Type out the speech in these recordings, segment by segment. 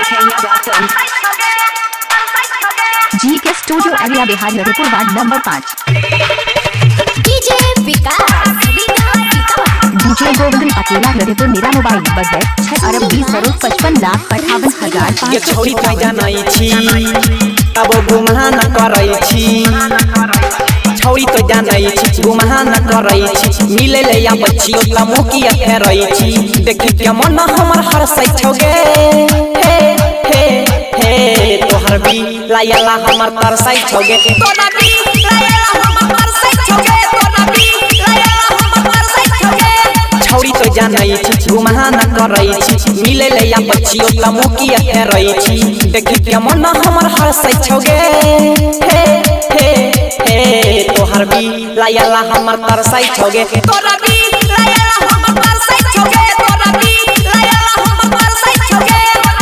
जी K studio Araria Bihar Lalitpur ward number 5। DJ Vikas DJ Govind Akela Lalitpur. मेरा mobile number है 6 अरब 20 करोड़ 55 लाख 58,500। ये छोड़ी कहीं जानाई छी अब गुमहा न करई छी। छोड़ी तो जानाई छी गुमहा न करई छी। मिले ले या बच्चियों ता मुकिया फेरई छी। देखी के मन हमर हर सै छोगे हे हे हे तोहर भी लायला हमर तरसै छोगे। तोरा भी लायला हमर तरसै छोगे। तोरा भी लायला हमर तरसै छोगे। छोड़ी तो जानाई छी गुमहा न करई छी। मिले ले या बच्चियों ता मुकिया फेरई छी। देखी के मन हमर हर सै छोगे हे हे हे तोहर भी लायला हमर तरसै छोगे। तोरा भी लायला हमर तरसै छोगे। तोरा भी लायला हमर तरसै छोगे।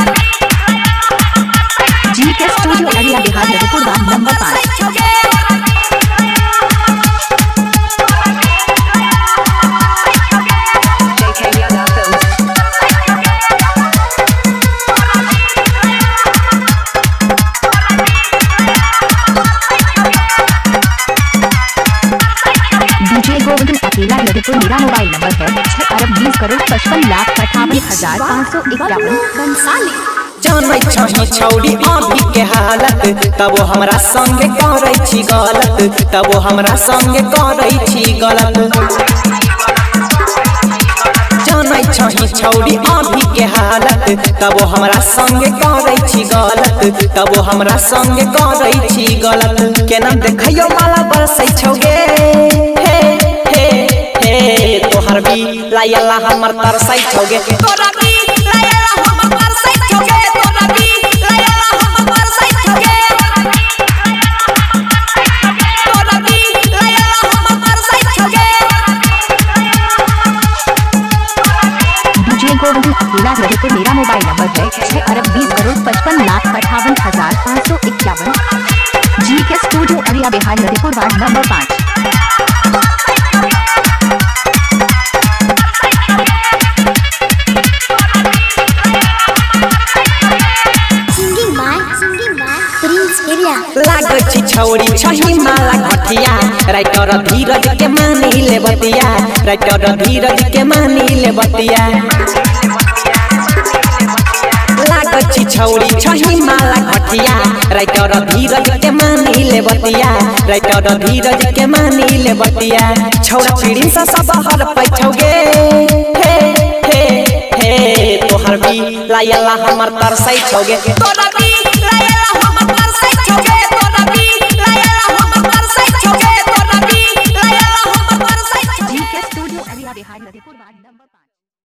जी K studio Araria Bihar Lalitpur ward number 5। DJ Govind Akela Lalitpur. मेरा मोबाइल नंबर है 6 अरब 20 करोड़ 55 लाख 58,551। जानै छही छौड़ी अभी के हालत तब हमरा संगे करै छी गलत। तब हमरा संगे करै छी गलत। जानै छही छौड़ी अभी के हालत तब हमरा संगे करै छी गलत। तब हमरा संगे करै छी गलत। केना देखैयो माला बरसै छौगे हे हे हे तोहर भी लायला हमर तरसै छौगे। तोरा भी लायला हमर तरसै छौगे। तोरा भी लायला हमर तरसै छौगे। तोरा भी लायला हमर तरसै छौगे। डीजे गोविंद अकेला ललितपुर। मेरा मोबाइल नंबर है 6 अरब 20 करोड़ 55 लाख 58,551। जी K studio Araria Bihar Lalitpur ward number 5। लागै छी छौड़ी छही माला घटिया। राइटर धीरज के मानी ले बतिया। राइटर धीरज के मानी ले बतिया। लागै छी छौड़ी छही माला घटिया। राइटर धीरज के मानी ले बतिया। राइटर धीरज के मानी ले बतिया। छौड़ा पीड़ी से सब हर पैछोगे हे हे हे तोहर भी लायला हमर तरसै छौगे। तोरा भी लायला हमर तरसै छौगे।